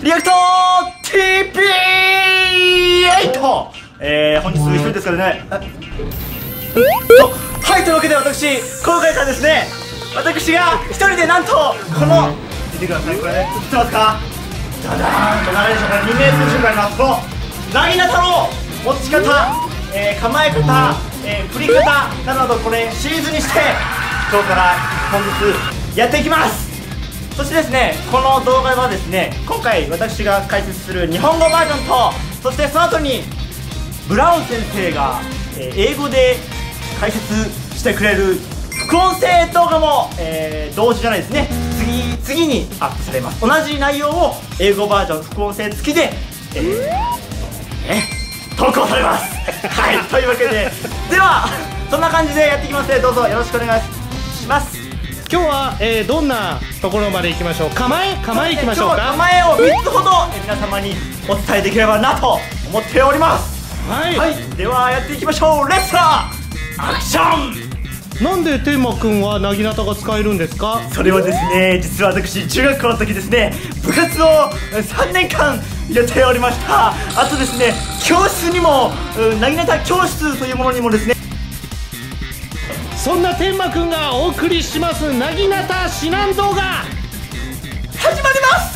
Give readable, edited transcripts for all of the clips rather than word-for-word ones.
リアクト TP8 本日一人ですからね。はい、というわけで私今回からですね、私が一人でなんとこの見てください、これね映ってますか。ダダーンと長いでしょうから2メートル近くあります。このなぎなたの持ち方、構え方、振り方などなど、これシリーズにして今日から本日やっていきます。そしてですね、この動画はですね、今回私が解説する日本語バージョンと、そしてその後にブラウン先生が英語で解説してくれる副音声動画も、同時じゃないですね、次にアップされます。同じ内容を英語バージョン副音声付きで、投稿されますはい、というわけでではそんな感じでやっていきますので、どうぞよろしくお願いします。 今日は、どんなところまで行きましょう。構えいきましょうか。 構えを3つほど、皆様にお伝えできればなと思っております。はい、ではやっていきましょう。レッツアクション。 なんで天馬くんはなぎなたが使えるんですか。 それはですね、実は私中学校の時ですね、部活を3年間やっておりました。あとですね、教室にもなぎなた教室というものにもですね、 そんな天馬くんがお送りしますなぎなた指南動画始まります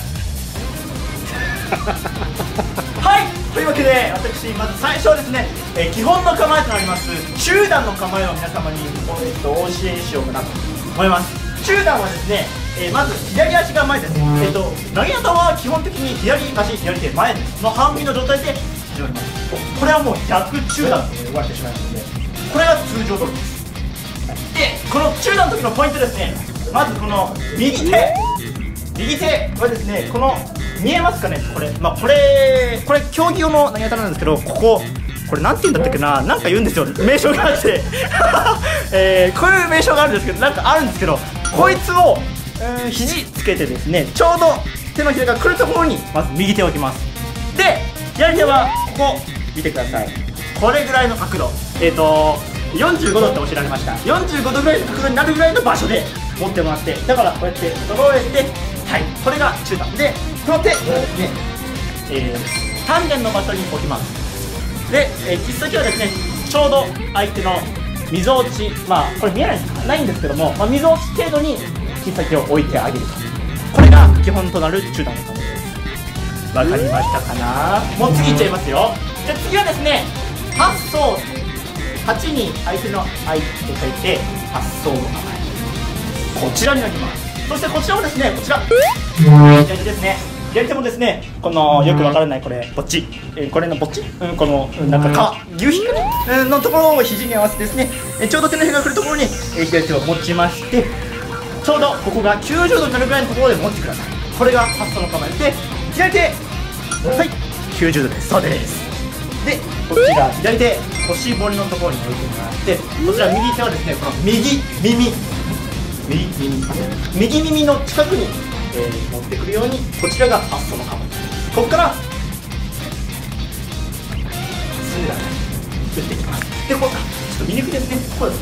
はい、というわけで私まず最初はですね、基本の構えとなります中段の構えを皆様にお教えしようかなと思います。中段はですね、まず左足が前です。なぎなたは基本的に左足左手前の半身の状態で始まります。これはもう逆中段と呼ばれてしまいますので、これが通常通りです。で、この中段の時のポイントですね、まずこの右手はですね、この見えますかね、これ、これ競技用のなぎなたなんですけど、これなんて言うんだったっけな、なんか言うんですよ、名称があってこういう名称があるんですけど、なんかあるんですけど、こいつを、肘つけてですね、ちょうど手のひらが来るところにまず右手を置きます。で、左手はここ見てください、これぐらいの角度、45度って教えられました。45度ぐらいの角度になるぐらいの場所で持ってもらって、だからこうやって揃えて、はい、これが中段で、この手をですね、丹田の場所に置きます。で、切っ先はですね、ちょうど相手のみぞおち、これ見えないんですけども、みぞおち程度に切っ先を置いてあげると、これが基本となる中段の構えです。わかりましたかな。もう次いっちゃいますよ。で、次はですね、八層、8に相手の相手と書いて八層の構え、こちらになります。そしてこちらもですね、こちら左手ですね、左手もですね、このよくわからないこれぼっち、これのぼっち、このなんか牛皮のところを肘に合わせてですね、ちょうど手のひらが来るところに左手を持ちまして、ちょうどここが90度になるぐらいのところで持ってください。これが八層の構えで、左手、はい、90度です。そうです。で、こっちが左手、腰骨のところに置いてもらって、こちら右手はですね、この右耳の近くに、持ってくるように、こちらが八層の構え。ここからすんだら打っていきます。で、こうちょっと見にくいですね、こうです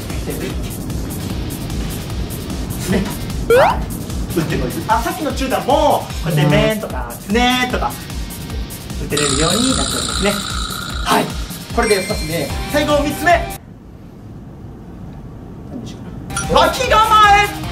ね、打ってこい。さっきの中段もこうやってメンとかスネーとか打てれるようになっておりますね。はい、これで2つ目。最後3つ目、何でしょうか、脇構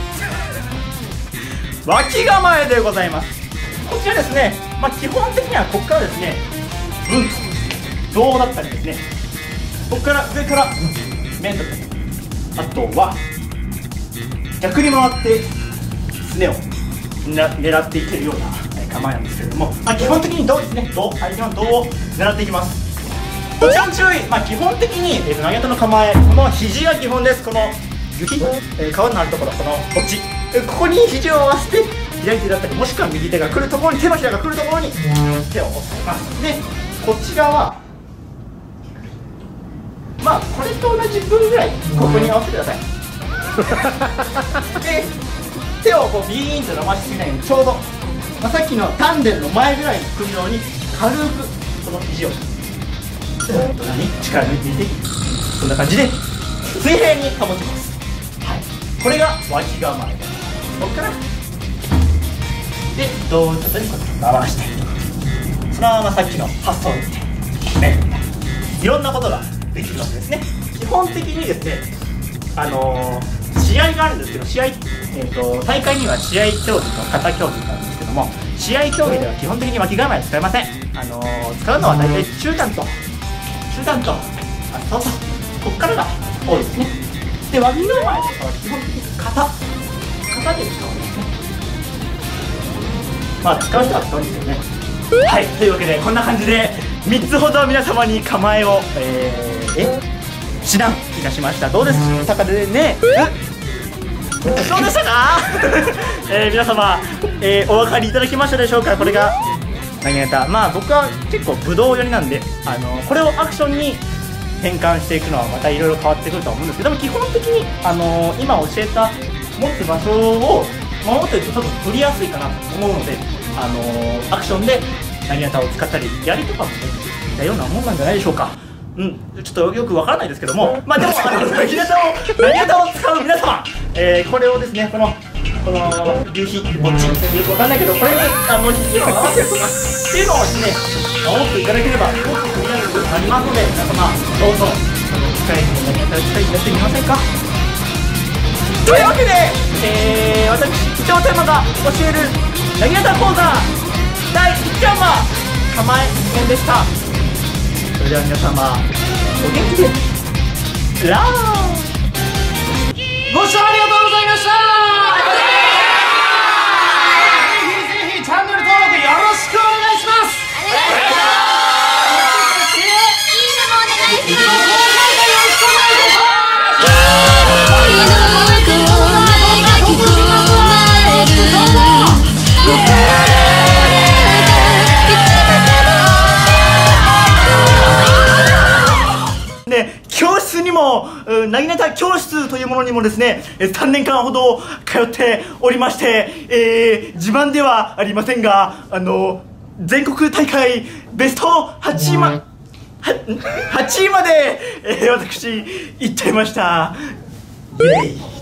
えでございます。こちらですね、基本的にはここからですね、胴だったりですね、ここから上から面だったり、あとは逆に回ってすねを狙っていけるような構えなんですけれども、基本的に胴ですね、相手の胴を狙っていきます。こちらの注意、基本的になぎなたの構え、この肘が基本です。この指、皮のあるところ、このこっち、ここに肘を合わせて左手だったり、もしくは右手が来るところに、手のひらが来るところに手を押さえます。で、こちらはこれと同じ分ぐらいここに合わせてくださいで、手をこうビーンと伸ばしすぎないように、ちょうど、さっきの丹田の前ぐらいに来るように軽くこの肘を力抜いていく、そんな感じで水平に保ちます。はい、これが脇構えです。ここからで胴をちょっとに回してまあさっきの発想ですね。いろんなことができるわけですね。基本的にですね、試合があるんですけど、大会には試合競技と型競技があるんですけども、試合競技では基本的に巻き構えは使いません。使うのは大体中段とそうそう、こっからが多いですね。で、脇構えとかは基本的に型で使うんですね。まあ使う人は使うんですよね。はい、というわけでこんな感じで3つほど皆様に構えを指南いたしました。どうでしたかね。どうでしたか皆様、お分かりいただきましたでしょうか。これが投げネタ。まあ僕は結構武道寄りなんで、これをアクションに変換していくのはまたいろいろ変わってくるとは思うんですけども、基本的に今教えた持つ場所を守っていると多分取りやすいかなと思うので、アクションで投げネタを使ったり、槍とかもね、似たようなもんなんじゃないでしょうか。ちょっとよくわからないですけども、まあでも投げネタを使う皆様、これをですね、この流飛ぼっちよくわかんないけど、これに引きを合わせるとかっていうのをですね、守っていただければすごくクリアになりますので、皆様どうぞ機会に投げネタを使いやってみませんか。というわけで、私伊藤テーマが教える投げネタ講座第1弾は構え編でした。それでは皆様お元気でラー。 ご視聴ありがとうございました。ぜひチャンネル登録よろしくお願いします。 教室にも投げネタ教室というものにもですね、3年間ほど通っておりまして、自慢ではありませんが、全国大会ベスト8位まで、私行っちゃいました。イエイ。